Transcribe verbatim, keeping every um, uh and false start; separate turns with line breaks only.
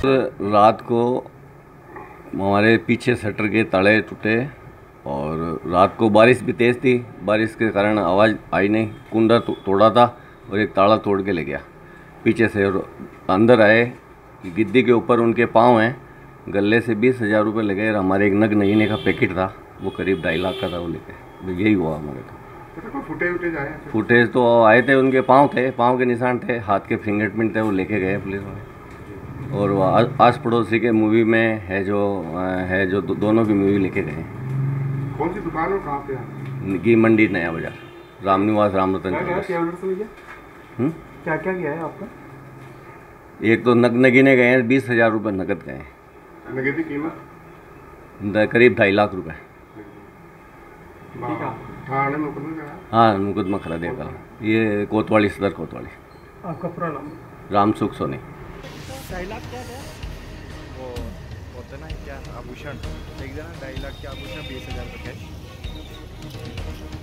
रात को हमारे पीछे शटर के ताले टूटे और रात को बारिश भी तेज़ थी। बारिश के कारण आवाज़ आई नहीं, कुंडा तो, तोड़ा था और एक ताला तोड़ के ले गया पीछे से। और अंदर आए, गिद्दी के ऊपर उनके पाँव हैं, गले से बीस हज़ार रुपये लगे और हमारे एक नग नगीने का पैकेट था, वो करीब ढाई लाख का था, वो लेके। तो यही हुआ हमारे तो।
फुटेज फुटेज आए
फुटेज तो आए थे, उनके पाँव थे, पाँव के निशान थे, हाथ के फिंगरप्रिंट थे, वो लेके गए पुलिस वाले। और वो आस पड़ोसी के मूवी में है जो है जो दो, दोनों की मूवी लेके गए।
कौन सी दुकान और कहाँ पे है?
घी मंडी नया बाजार, रामनिवास राम रतन।
क्या क्या किया है आपका?
एक तो नग नगीने गए हैं, बीस हज़ार रुपये नकद गए हैं।
नगद की कीमत
करीब ढाई लाख रुपए।
थाने में मुकदमा?
हाँ, मुकदमा खड़ा दिया कल। ये कोतवाली, सदर कोतवाली।
आपका पूरा नाम?
राम सुख सोनी।
ढाई लाख क्या है वो होता ना क्या आभूषण, एक ढाई लाख के आभूषण बीस हज़ार रुपये कैश।